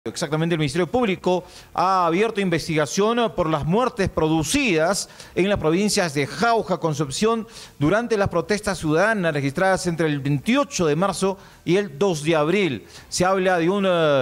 Exactamente, el Ministerio Público ha abierto investigación por las muertes producidas en las provincias de Jauja, Concepción, durante las protestas ciudadanas registradas entre el 28 de marzo y el 2 de abril. Se habla de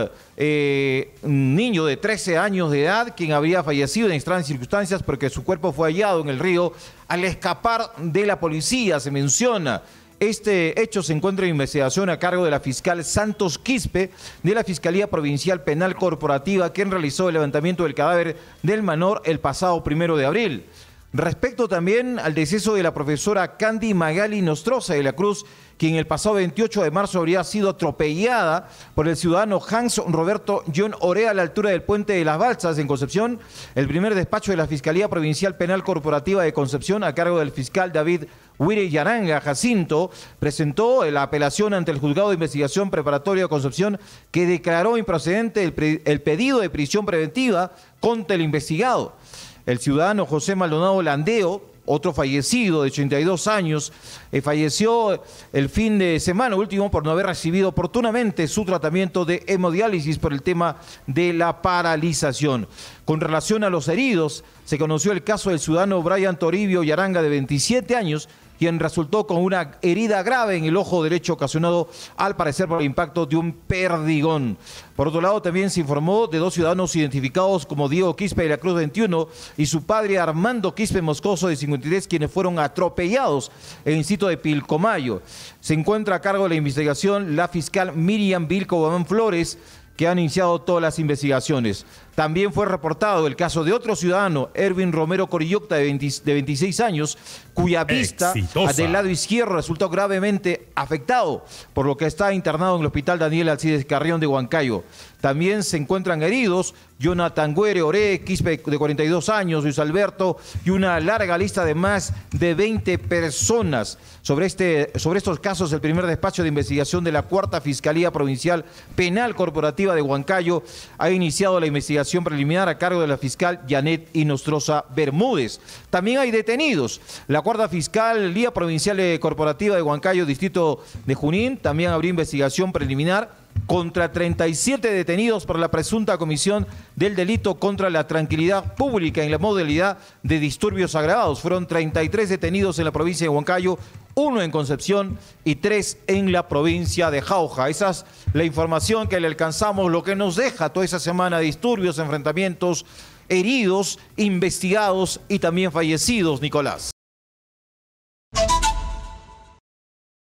un niño de 13 años de edad quien habría fallecido en extrañas circunstancias porque su cuerpo fue hallado en el río al escapar de la policía, se menciona. Este hecho se encuentra en investigación a cargo de la fiscal Santos Quispe de la Fiscalía Provincial Penal Corporativa, quien realizó el levantamiento del cadáver del menor el pasado 1 de abril. Respecto también al deceso de la profesora Candy Magali Nostroza de la Cruz, quien el pasado 28 de marzo habría sido atropellada por el ciudadano Hans Roberto John Orea a la altura del Puente de las Balsas en Concepción. El primer despacho de la Fiscalía Provincial Penal Corporativa de Concepción, a cargo del fiscal David Wire Yaranga Jacinto, presentó la apelación ante el Juzgado de Investigación Preparatoria de Concepción, que declaró improcedente el pedido de prisión preventiva contra el investigado. El ciudadano José Maldonado Landeo, otro fallecido de 82 años, falleció el fin de semana último por no haber recibido oportunamente su tratamiento de hemodiálisis por el tema de la paralización. Con relación a los heridos, se conoció el caso del ciudadano Brian Toribio Yaranga, de 27 años, quien resultó con una herida grave en el ojo derecho ocasionado al parecer por el impacto de un perdigón. Por otro lado, también se informó de dos ciudadanos identificados como Diego Quispe de la Cruz 21 y su padre Armando Quispe Moscoso de 53, quienes fueron atropellados en el sitio de Pilcomayo. Se encuentra a cargo de la investigación la fiscal Miriam Vilco Guamán Flores, que han iniciado todas las investigaciones. También fue reportado el caso de otro ciudadano, Erwin Romero Corillocta, de 26 años, cuya vista del lado izquierdo resultó gravemente afectado, por lo que está internado en el Hospital Daniel Alcides Carrión de Huancayo. También se encuentran heridos Jonathan Güere Ore, Quispe, de 42 años, Luis Alberto, y una larga lista de más de 20 personas. Sobre estos casos, el primer despacho de investigación de la Cuarta Fiscalía Provincial Penal Corporativa de Huancayo ha iniciado la investigación preliminar a cargo de la fiscal Janet Inostroza Bermúdez. También hay detenidos. La Cuarta Fiscalía Provincial Corporativa de Huancayo, Distrito de Junín, también abrió investigación preliminar contra 37 detenidos por la presunta comisión del delito contra la tranquilidad pública en la modalidad de disturbios agravados. Fueron 33 detenidos en la provincia de Huancayo, 1 en Concepción y 3 en la provincia de Jauja. Esa es la información que le alcanzamos, lo que nos deja toda esa semana: disturbios, enfrentamientos, heridos, investigados y también fallecidos, Nicolás.